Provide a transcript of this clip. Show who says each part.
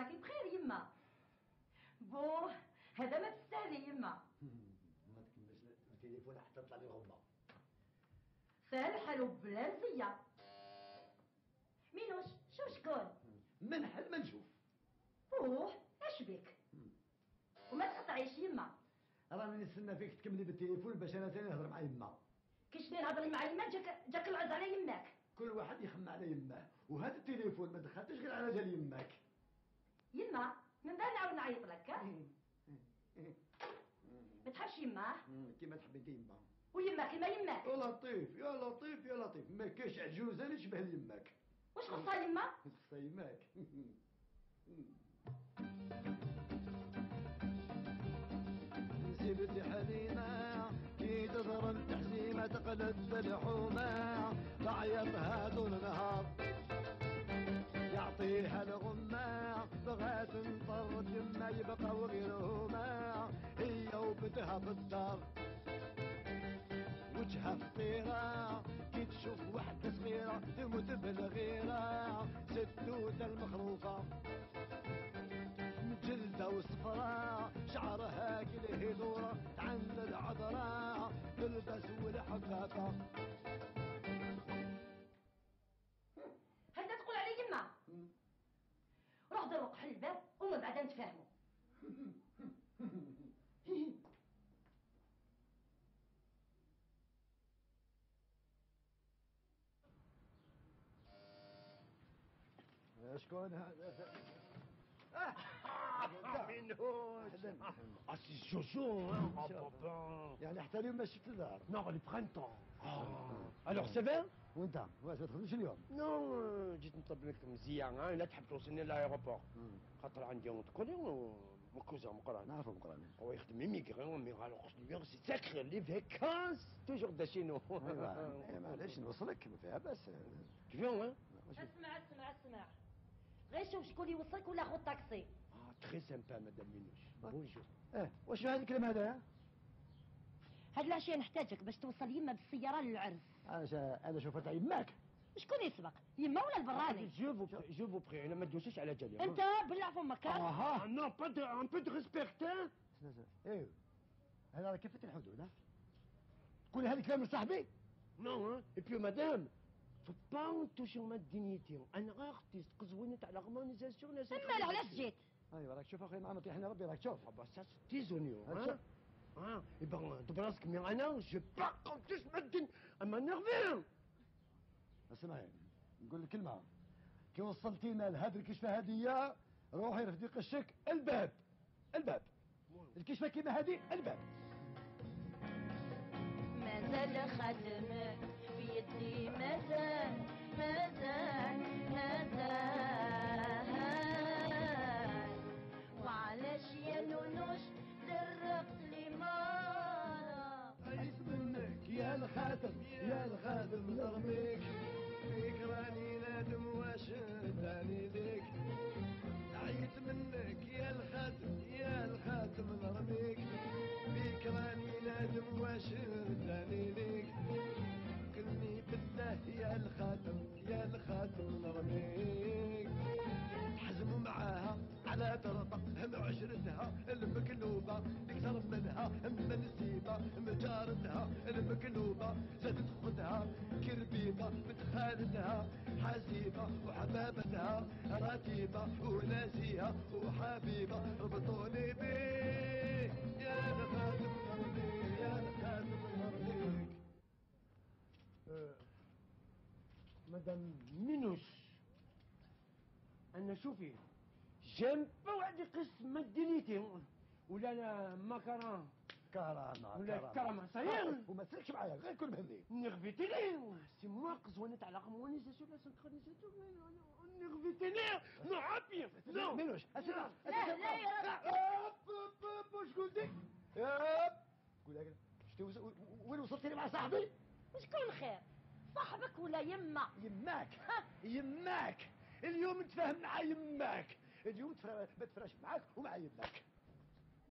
Speaker 1: راكي بخير يما. بو هذا ما تستاهلي يما.
Speaker 2: ما تكملش التليفون حتى تطلع لي غمه.
Speaker 1: سهل الحال بلا نسيه. مينوش شكون؟
Speaker 2: منحل ما نشوف.
Speaker 1: بوه اش بك؟ وما تقطعيش يما.
Speaker 2: راني نستنى فيك تكملي بالتليفون باش انا ثاني نهضر مع يما.
Speaker 1: كيش نهضري مع يما جاك العز على يماك.
Speaker 2: كل واحد يخمم على يماه، وهذا التليفون ما دخلتش غير على جال يماك.
Speaker 1: يما من بعد نعاود نعيط لك. ما تحبش يما؟
Speaker 2: كيما تحبي انت يما.
Speaker 1: ويما كيما يماك.
Speaker 2: يا لطيف يا لطيف يا لطيف، ما كاينش عجوزه اللي تشبه يماك.
Speaker 1: واش خصها يما؟
Speaker 2: خصها يماك. سيبتي حليمة كي تضرب تحزيمة تقلب الحومة تعيطها طول النهار يعطيها الغمة بغات تنطر يما يبقى وغيرهما هي وبنتها في الدار وجهها فطيرة كي تشوف وحدة صغيرة تموت بالغيرة ستوتة المخروفة جلدة وصفرة شعرها كله يدورة عند العذراء تلبس والحقاقة.
Speaker 1: هذا تقول علي يما. روح دروق حل الباب ومن بعد نتفاهموا.
Speaker 2: شكون هذا؟
Speaker 3: Minouche. Ah, c'est Jojo, hein. Oh, papa.
Speaker 2: يعني حتى اليوم ما شفت الدار.
Speaker 3: Non, le printemps. Alors, c'est bien?
Speaker 2: وانت واش ما تخدمش اليوم؟
Speaker 3: Non, جيت نطلب لك مزيان، ها، لا تحب توصلني للايروبور. خاطر عندي تقولي mon cousin مقران.
Speaker 2: نعرفه مقران.
Speaker 3: هو يخدم ميغران، مي alors c'est sacré les vacances toujours de chez nous.
Speaker 2: ايوا معليش نوصلك ما فيها باس.
Speaker 3: Tu viens, hein?
Speaker 1: اسمع غير شوف شكون يوصلك ولا خذ طاكسي.
Speaker 3: Très sympa madame Minouche. Bonjour.
Speaker 2: واش هذا الكلام هذا؟
Speaker 1: هاد العشيه نحتاجك باش توصل يما بالسياره للعرس.
Speaker 2: انا شوفت يماك.
Speaker 1: شكون يسبق يما ولا البراني؟
Speaker 3: Je vous prie انا ما تدوسش على جالي.
Speaker 1: انت بلع فمك.
Speaker 3: Non, pas de un peu de respect.
Speaker 2: ايوا هذا راه كيف الحدود ها؟ تقول هذا الكلام لصاحبي؟
Speaker 3: Non, hein. Et puis madame, faut pas toucher ma dignité. انا ارتيست قزوينت على harmonisation ناس.
Speaker 1: اما علاش جيت؟
Speaker 2: ايوا راك شوف اخويا مع مطيحنا ربي راك تشوف.
Speaker 3: bah ça c'est tes oignons, hein. Et ben تبراسك مي انا je pas quand tu me dis à m'énerver.
Speaker 2: اسمعي نقول لك كلمه، كي وصلتينا لهذه الكشفه هذه روحي رفدي قشك الباب الكشفه كيما هذه الباب.
Speaker 1: مازال خاتم في يدي مازال وعلاش يا نونوش درقت لي مرة.
Speaker 2: عيت منك يا الخاتم نرميك فيك راني نادم واش داني ليك. عيت منك يا الخاتم نرميك فيك راني نادم واش داني ليك. كلني بالله يا الخاتم نرميك. حزموا معاها على طرطة معشرتها المقلوبة اكثر منها منسيبة مجارتها المقلوبة زادت خدها كربيبة بنت خالتها حسيبة وحبابتها رتيبة وناسيها وحبيبة ربطوني بيه يا الخاتم نرميك يا الخاتم نرميك.
Speaker 3: مدام مينوش انا شوفي جيم با واحد يقيس ما دينيتي ولا لا ماكارون
Speaker 2: كرامة
Speaker 3: ولا كرامة صحيح
Speaker 2: وما تسلكش معايا غير كل بهمني.
Speaker 3: نغفيتيني سي موا قزونت على harmonisation لا synchronisation نغفيتيني نو عابي نو
Speaker 2: مينوش اسمع
Speaker 1: لا
Speaker 2: واش قلتي؟ قول لك شتي وين وصلتي مع صاحبي؟
Speaker 1: وشكون خير صاحبك ولا يما؟
Speaker 2: يماك اليوم نتفاهم مع يماك، اليوم بتفرش معاك ومع يماك.